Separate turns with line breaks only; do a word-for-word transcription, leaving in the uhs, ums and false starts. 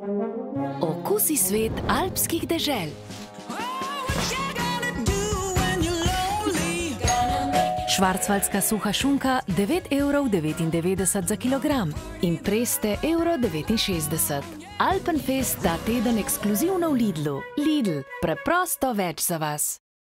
Okusi svet alpskih dežel. Švarcvaldska suha šunka devet evrov devetindevetdeset za kilogram in preste evro devetinšestdeset. Alpenfest ta teden ekskluzivno v Lidlu. Lidl, preprosto več za vas.